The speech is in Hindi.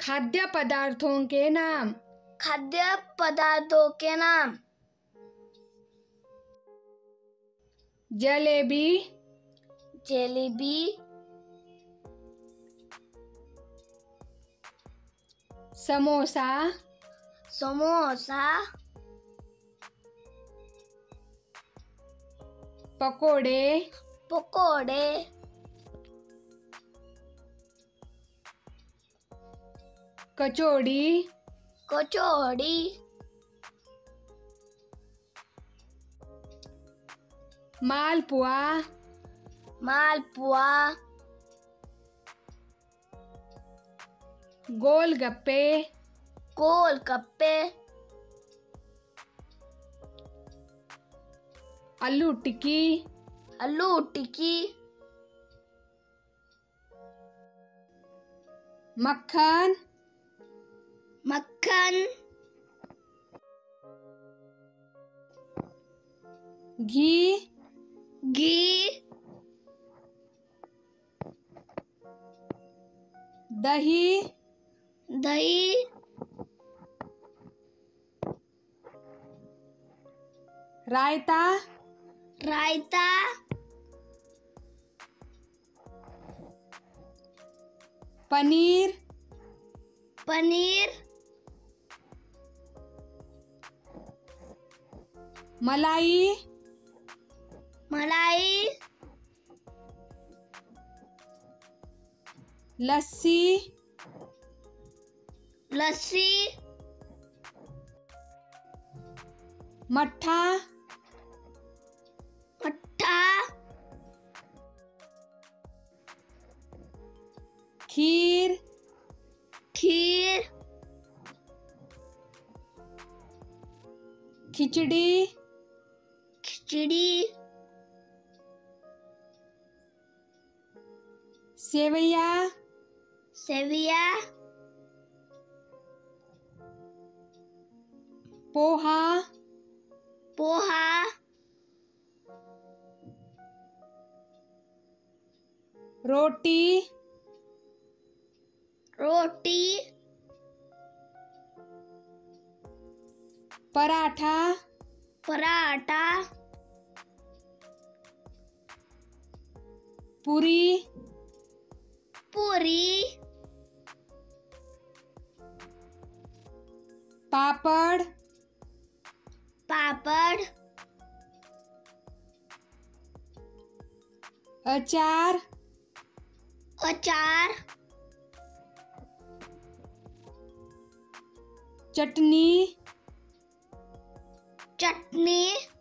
खाद्य पदार्थों के नाम। खाद्य पदार्थों के नाम। जलेबी, जलेबी, समोसा, समोसा, पकोड़े, पकोड़े, कचौड़ी, कचौड़ी, मालपुआ, मालपुआ, गोलगप्पे, गोलगप्पे, आलू टिक्की, आलू टिक्की, मक्खन, मक्खन, घी, घी, दही, दही, रायता, रायता, पनीर, पनीर, मलाई, मलाई, लस्सी, लस्सी, मट्ठा, मट्ठा, खीर, खीर, खिचड़ी, खिचड़ी, सेवैया, सेविया, पोहा, पोहा, रोटी, रोटी, पराठा, पराठा, पूरी, पूरी, पापड़, पापड़, अचार, अचार, चटनी, चटनी,